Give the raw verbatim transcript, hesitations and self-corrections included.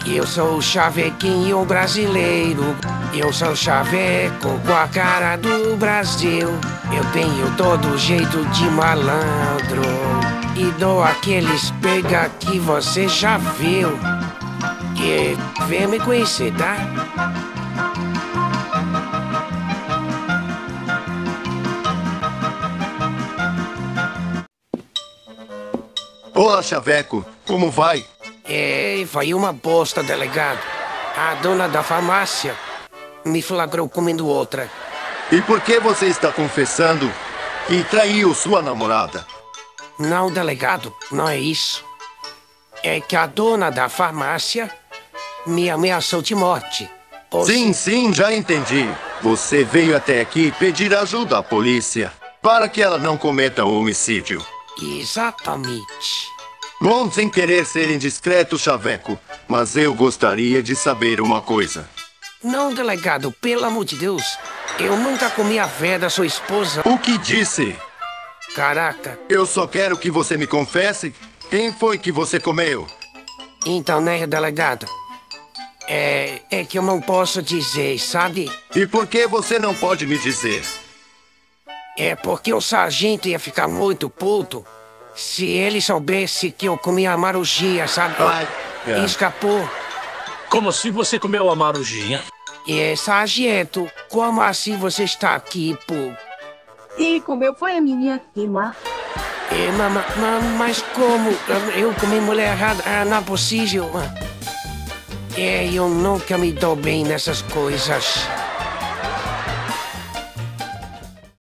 Eu sou o chavequinho brasileiro. Eu sou o chaveco com a cara do Brasil. Eu tenho todo jeito de malandro e dou aqueles pega que você já viu. Que vem me conhecer, tá? Olá, chaveco. Como vai? É, foi uma bosta, delegado. A dona da farmácia me flagrou comendo outra. E por que você está confessando que traiu sua namorada? Não, delegado, não é isso. É que a dona da farmácia me ameaçou de morte. Ou Sim, se- sim, já entendi. Você veio até aqui pedir ajuda à polícia para que ela não cometa o homicídio. Exatamente. Bom, sem querer ser indiscreto, chaveco, mas eu gostaria de saber uma coisa. Não, delegado, pelo amor de Deus. Eu nunca comi a véia da sua esposa. O que disse? Caraca. Eu só quero que você me confesse quem foi que você comeu. Então, né, delegado? É, é que eu não posso dizer, sabe? E por que você não pode me dizer? É porque o sargento ia ficar muito puto se ele soubesse que eu comi a marugia, sabe? Ai, é. E escapou. Como assim você comeu a marujinha? É, sargento, como assim você está aqui, pô? E comeu foi a minha irmã. É, ma, ma, ma- mas como? Eu, eu comi mulher errada? Ah, não é possível. É, eu nunca me dou bem nessas coisas.